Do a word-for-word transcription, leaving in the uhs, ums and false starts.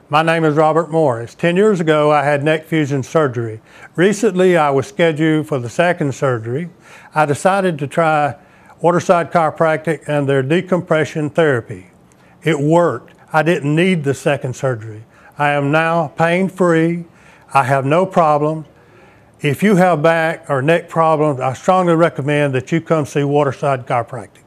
My name is Robert Morris. Ten years ago, I had neck fusion surgery. Recently, I was scheduled for the second surgery. I decided to try Waterside Chiropractic and their decompression therapy. It worked. I didn't need the second surgery. I am now pain-free. I have no problems. If you have back or neck problems, I strongly recommend that you come see Waterside Chiropractic.